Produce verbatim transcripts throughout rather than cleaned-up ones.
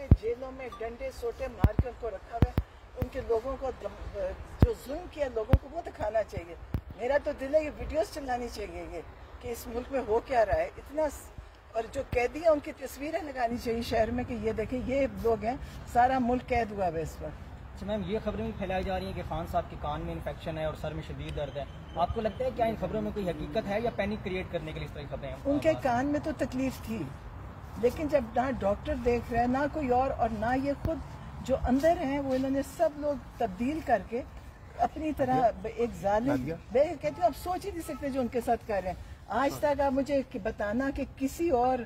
जेलों में डंडे सोटे मार के उनको रखा हुआ है। उनके लोगों को जो जुल्म किया लोगों को वो दिखाना चाहिए। मेरा तो दिल है ये वीडियोस चलानी चाहिए ये कि इस मुल्क में हो क्या रहा है इतना। और जो कैदी है उनकी तस्वीरें लगानी चाहिए शहर में कि ये देखें ये लोग हैं, सारा मुल्क कैद हुआ है इस पर। अच्छा मैम, ये खबरें भी फैलाई जा रही हैं कि खान साहब के कान में इन्फेक्शन है और सर में शदीद दर्द है। आपको लगता है क्या इन खबरों में कोई हकीकत है या पैनिक क्रिएट करने के लिए इस तरह की खबरें हैं? उनके कान में तो तकलीफ थी, लेकिन जब ना डॉक्टर देख रहे हैं ना कोई और और ना ये खुद जो अंदर हैं वो इन्होंने सब लोग तब्दील करके अपनी तरह एक जालिम, मैं कहती हूँ आप सोच ही नहीं सकते जो उनके साथ कर रहे हैं। आज तक आप मुझे बताना कि किसी और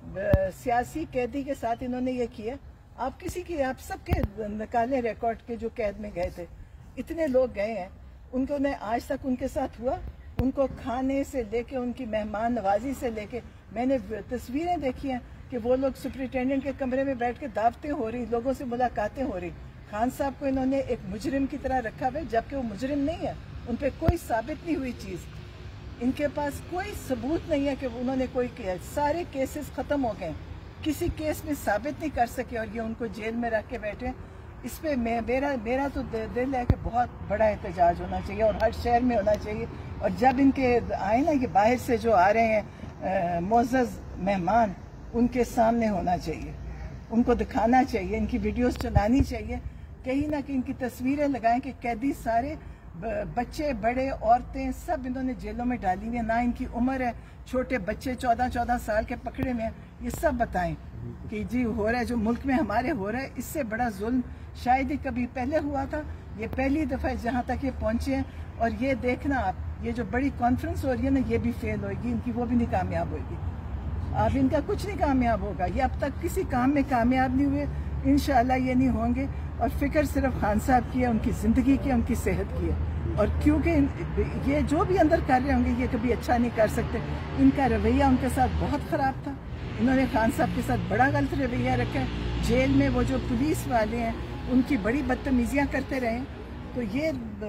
सियासी कैदी के साथ इन्होंने ये किया। आप किसी की आप सबके निकाले रिकॉर्ड के जो कैद में गए थे, इतने लोग गए हैं, उनको ने आज तक उनके साथ हुआ। उनको खाने से लेके उनकी मेहमान नवाजी से लेके मैंने तस्वीरें देखी हैं कि वो लोग सुपरिटेंडेंट के कमरे में बैठ के दावतें हो रही, लोगों से मुलाकातें हो रही। खान साहब को इन्होंने एक मुजरिम की तरह रखा हुआ है जबकि वो मुजरिम नहीं है। उन पर कोई साबित नहीं हुई चीज़, इनके पास कोई सबूत नहीं है कि उन्होंने कोई किया। सारे केसेस खत्म हो गए, किसी केस में साबित नहीं कर सके और ये उनको जेल में रख के बैठे। इस पे मैं मेरा मेरा तो दिल है कि बहुत बड़ा एहतजाज होना चाहिए और हर शहर में होना चाहिए। और जब इनके आए ना ये बाहर से जो आ रहे हैं मोअज़्ज़ज़ मेहमान, उनके सामने होना चाहिए, उनको दिखाना चाहिए, इनकी वीडियोस चलानी चाहिए, कहीं ना कहीं इनकी तस्वीरें लगाएं कि कैदी सारे बच्चे बड़े औरतें सब इन्होंने जेलों में डाली हुई है। ना इनकी उम्र है, छोटे बच्चे चौदह चौदह साल के पकड़े में, ये सब बताएं कि जी हो रहा है जो मुल्क में हमारे हो रहा है, इससे बड़ा जुल्म शायद ही कभी पहले हुआ था। ये पहली दफ़ा है जहाँ तक ये पहुँचे हैं। और ये देखना आप, ये जो बड़ी कॉन्फ्रेंस हो रही है ना, ये भी फेल होगी इनकी, वो भी नहीं कामयाब होगी। अब इनका कुछ नहीं कामयाब होगा, ये अब तक किसी काम में कामयाब नहीं हुए, इंशाल्लाह ये नहीं होंगे। और फिक्र सिर्फ खान साहब की है, उनकी ज़िंदगी की, उनकी सेहत की है। और क्योंकि ये जो भी अंदर कर रहे होंगे ये कभी अच्छा नहीं कर सकते। इनका रवैया उनके साथ बहुत ख़राब था, इन्होंने खान साहब के साथ बड़ा गलत रवैया रखा है। जेल में वो जो पुलिस वाले हैं उनकी बड़ी बदतमीजियाँ करते रहे। तो ये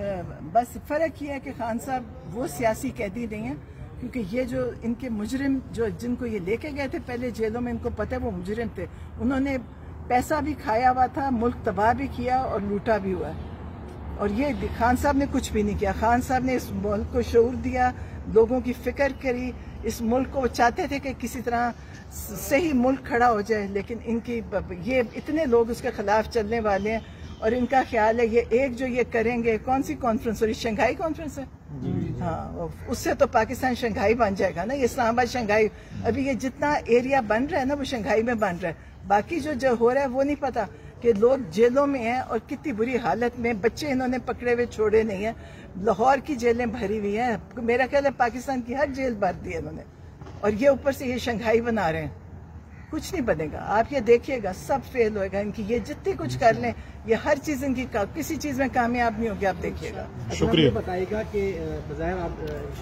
बस फ़र्क ये है कि खान साहब वो सियासी कैदी नहीं हैं, क्योंकि ये जो इनके मुजरिम जो जिनको ये लेके गए थे पहले जेलों में, इनको पता है वो मुजरिम थे। उन्होंने पैसा भी खाया हुआ था, मुल्क तबाह भी किया और लूटा भी हुआ है। और ये खान साहब ने कुछ भी नहीं किया। खान साहब ने इस मुल्क को शऊर दिया, लोगों की फिक्र करी, इस मुल्क को वो चाहते थे कि किसी तरह सही मुल्क खड़ा हो जाए। लेकिन इनकी ये इतने लोग उसके खिलाफ चलने वाले हैं और इनका ख्याल है ये एक जो ये करेंगे, कौन सी कॉन्फ्रेंस हो रही, शंघाई कॉन्फ्रेंस है, हाँ, उससे तो पाकिस्तान शंघाई बन जाएगा ना, ये इस्लामाबाद शंघाई। अभी ये जितना एरिया बन रहा है ना वो शंघाई में बन रहा है, बाकी जो जो हो रहा है वो नहीं पता कि लोग जेलों में हैं और कितनी बुरी हालत में। बच्चे इन्होंने पकड़े हुए छोड़े नहीं है, लाहौर की जेलें भरी हुई हैं, मेरा ख्याल है पाकिस्तान की हर जेल भर दी है इन्होंने। और ये ऊपर से ये शंघाई बना रहे हैं, कुछ नहीं बनेगा। आप ये देखिएगा सब फेल होएगा इनकी, ये जितनी कुछ कर लें ये हर चीज इनकी किसी चीज में कामयाब नहीं होगी, आप देखिएगा। शुक्रिया। बताइएगा कि बजाय आप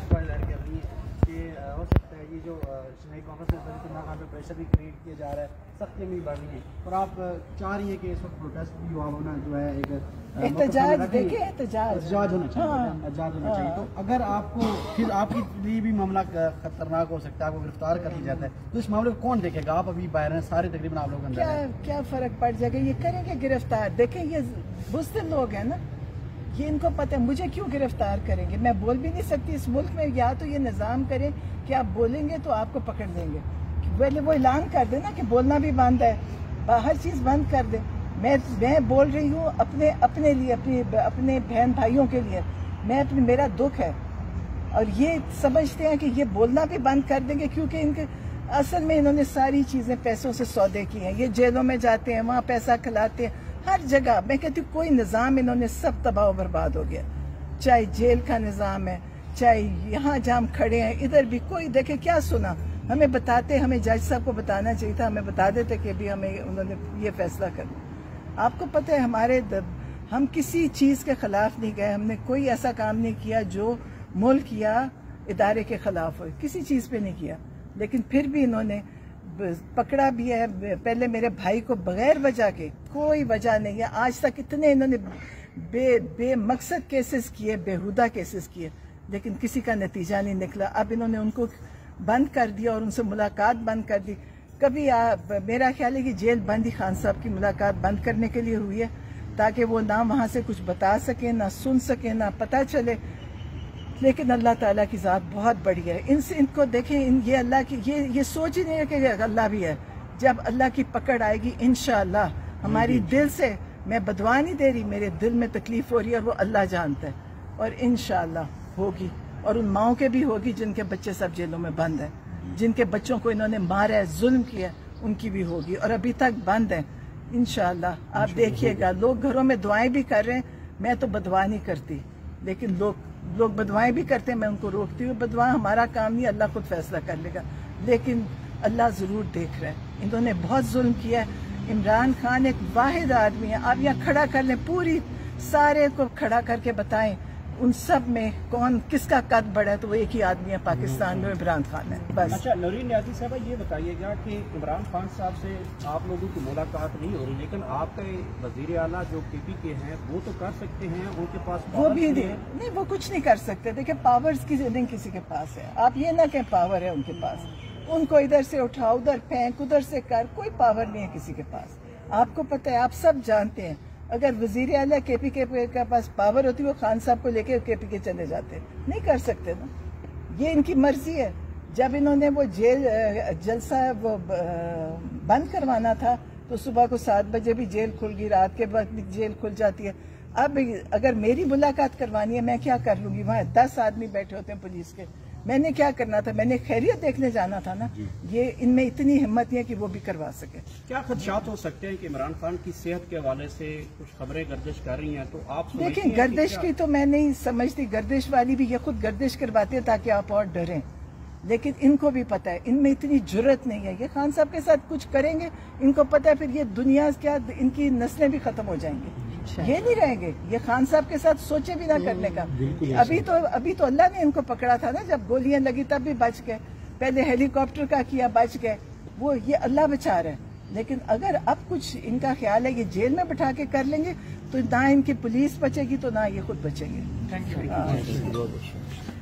हो सकता है ये जो नई कॉन्फ्रेंस पे प्रेशर भी क्रिएट किया जा रहा है, सख्ती भी बढ़ रही है और आप चाह रही है कि इस वक्त प्रोटेस्ट भी हुआ होना जो है एक एहतजाज, देखिए एहतजाज एहतजाज होना चाहिए, एहतजाज होना चाहिए। तो अगर आपको फिर आपके लिए भी मामला खतरनाक हो सकता है, आपको गिरफ्तार कर लिया जाता है, तो इस मामले को कौन देखेगा? आप अभी बाहर हैं, सारे तकरीबन आप लोग अंदर हैं, क्या क्या फर्क पड़ जाएगा? ये करेंगे गिरफ्तार। देखें ये बुज़दिल लोग हैं ना, ये इनको पता है मुझे क्यों गिरफ्तार करेंगे। मैं बोल भी नहीं सकती इस मुल्क में, या तो ये निज़ाम करें कि आप बोलेंगे तो आपको पकड़ देंगे, पहले वो ऐलान कर देना कि बोलना भी बंद है, हर चीज़ बंद कर दे। मैं मैं बोल रही हूँ अपने अपने लिए, अपनी अपने बहन भाइयों के लिए, मैं अपने मेरा दुख है। और ये समझते हैं कि ये बोलना भी बंद कर देंगे, क्योंकि इनके असल में इन्होंने सारी चीज़ें पैसों से सौदे की हैं। ये जेलों में जाते हैं, वहाँ पैसा खिलाते हैं, हर जगह। मैं कहती हूँ कोई निज़ाम इन्होंने सब तबाह बर्बाद हो गया, चाहे जेल का निज़ाम है, चाहे यहाँ जहाँ हम खड़े हैं इधर भी। कोई देखे क्या सुना, हमें बताते, हमें जज साहब को बताना चाहिए था, हमें बता देते कि भी हमें उन्होंने ये फैसला कर। आपको पता है हमारे दब, हम किसी चीज़ के खिलाफ नहीं गए, हमने कोई ऐसा काम नहीं किया जो मुल्क या इदारे के खिलाफ हो, किसी चीज़ पे नहीं किया। लेकिन फिर भी इन्होंने पकड़ा भी है, पहले मेरे भाई को बगैर वजह के, कोई वजह नहीं है आज तक। इतने इन्होंने बे बेमकसद केसेस किए, बेहुदा केसेस किए, लेकिन किसी का नतीजा नहीं निकला। अब इन्होंने उनको बंद कर दिया और उनसे मुलाकात बंद कर दी। कभी आ, मेरा ख्याल है कि जेल बंद ही खान साहब की मुलाकात बंद करने के लिए हुई है, ताकि वो ना वहाँ से कुछ बता सके, ना सुन सके, ना पता चले। लेकिन अल्लाह ताला की ज़ात बहुत बड़ी है। इनसे इनको देखें, इन ये अल्लाह की ये ये सोच ही नहीं है कि अल्लाह भी है। जब अल्लाह की पकड़ आएगी इंशाअल्लाह, हमारी दिल से, मैं बदवा नहीं दे रही, मेरे दिल में तकलीफ हो रही है और वो अल्लाह जानता है, और इंशाअल्लाह होगी। और उन माओं के भी होगी जिनके बच्चे सब जेलों में बंद हैं, जिनके बच्चों को इन्होंने मारा है, जुल्म किया है, उनकी भी होगी, और अभी तक बंद है। इंशाअल्लाह आप देखिएगा, लोग घरों में दुआएं भी कर रहे हैं। मैं तो बदवा नहीं करती, लेकिन लोग लोग बदवाएं भी करते हैं, मैं उनको रोकती हूँ। बदवा हमारा काम नहीं, अल्लाह खुद फैसला कर लेगा, लेकिन अल्लाह जरूर देख रहे हैं। इन्होंने बहुत जुल्म किया है। इमरान खान एक वाहिद आदमी है, आप यहाँ खड़ा कर लें, पूरी सारे को खड़ा करके बताएं उन सब में कौन किसका कद बड़ा है, तो वो एक ही आदमी है पाकिस्तान में, इमरान खान है बस। अच्छा नौरीन नियाज़ी साहब, ये बताइएगा कि इमरान खान साहब से आप लोगों की मुलाकात नहीं हो रही, लेकिन आपके वजीर आला जो के पी के हैं वो तो कर सकते हैं, उनके पास वो भी नहीं, नहीं वो कुछ नहीं कर सकते। देखिए पावर्स की नहीं किसी के पास है, आप ये ना कहें पावर है उनके पास। उनको इधर से उठा, उधर फेंक, उधर से कर, कोई पावर नहीं है किसी के पास। आपको पता है, आप सब जानते हैं, अगर वजीर आला के पी के पास पावर होती वो खान साहब को लेके के पी के चले जाते, नहीं कर सकते ना, ये इनकी मर्जी है। जब इन्होंने वो जेल जलसा वो बंद करवाना था तो सुबह को सात बजे भी जेल खुल गई, रात के वक्त भी जेल खुल जाती है। अब अगर मेरी मुलाकात करवानी है, मैं क्या कर लूंगी? वहाँ दस आदमी बैठे होते हैं पुलिस के, मैंने क्या करना था? मैंने खैरियत देखने जाना था ना। ये इनमें इतनी हिम्मत है कि वो भी करवा सके। क्या खदशात हो सकते हैं कि इमरान खान की सेहत के हवाले से कुछ खबरें गर्दिश कर रही हैं, तो आप देखिए गर्दिश की तो मैं नहीं समझती, गर्दिश वाली भी ये खुद गर्दिश करवाते हैं ताकि आप और डरें, लेकिन इनको भी पता है, इनमें इतनी जुर्रत नहीं है। ये खान साहब के साथ कुछ करेंगे, इनको पता है फिर ये दुनिया क्या, इनकी नस्लें भी खत्म हो जाएंगी, ये नहीं रहेंगे। ये खान साहब के साथ सोचे भी ना करने का। अभी तो अभी तो अल्लाह ने इनको पकड़ा था ना, जब गोलियां लगी तब भी बच गए। पहले हेलीकॉप्टर का किया, बच गए, वो ये अल्लाह बचा रहे हैं। लेकिन अगर अब कुछ इनका ख्याल है कि जेल में बैठा के कर लेंगे, तो ना इनकी पुलिस बचेगी तो ना ये खुद बचेंगे। Thank you.